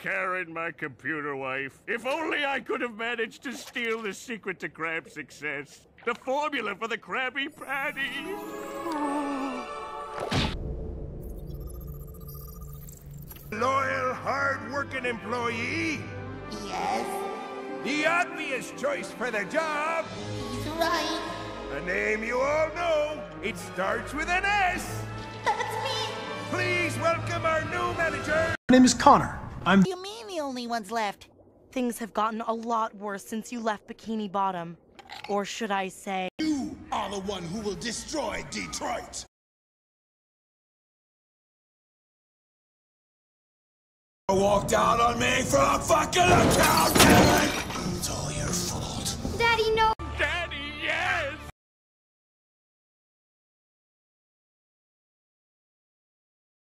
Karen, my computer wife. If only I could have managed to steal the secret to crab success. The formula for the Krabby Patty. Loyal, hard-working employee? Yes, The obvious choice for the job. he's right. A name you all know. It starts with an S. That's me. Please welcome our new manager. My name is Connor. I'm What do you mean the only ones left? Things have gotten a lot worse since you left Bikini Bottom. Or should I say... You are the one who will destroy Detroit. Walked out on me for a fucking account,